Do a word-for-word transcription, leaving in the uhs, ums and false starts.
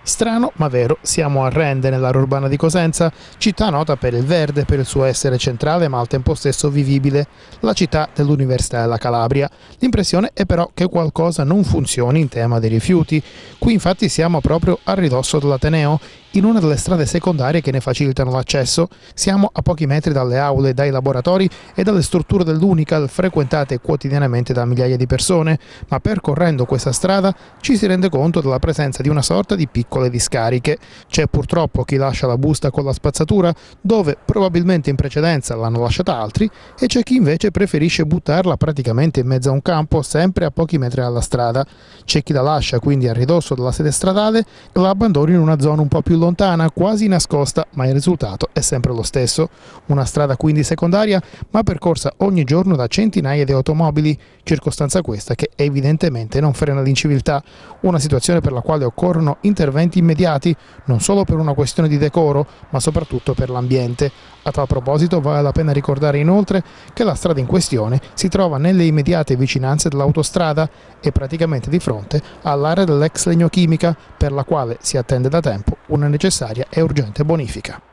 Strano ma vero, siamo a Rende, nell'area urbana di Cosenza, città nota per il verde, per il suo essere centrale ma al tempo stesso vivibile, la città dell'Università della Calabria. L'impressione è però che qualcosa non funzioni in tema dei rifiuti. Qui infatti siamo proprio a ridosso dell'Ateneo, in una delle strade secondarie che ne facilitano l'accesso. Siamo a pochi metri dalle aule, dai laboratori e dalle strutture dell'Unical, frequentate quotidianamente da migliaia di persone, ma percorrendo questa strada ci si rende conto della presenza di una sorta di piccole discariche. C'è purtroppo chi lascia la busta con la spazzatura, dove probabilmente in precedenza l'hanno lasciata altri, e c'è chi invece preferisce buttarla praticamente in mezzo a un campo, sempre a pochi metri dalla strada. C'è chi la lascia quindi a ridosso della sede stradale e la abbandona in una zona un po' più lontana, quasi nascosta, ma il risultato è sempre lo stesso. Una strada quindi secondaria, ma percorsa ogni giorno da centinaia di automobili, circostanza questa che evidentemente non frena l'inciviltà, una situazione per la quale occorrono interventi immediati, non solo per una questione di decoro, ma soprattutto per l'ambiente. A tal proposito vale la pena ricordare inoltre che la strada in questione si trova nelle immediate vicinanze dell'autostrada e praticamente di fronte all'area dell'ex Legnochimica, per la quale si attende da tempo una necessaria e urgente bonifica.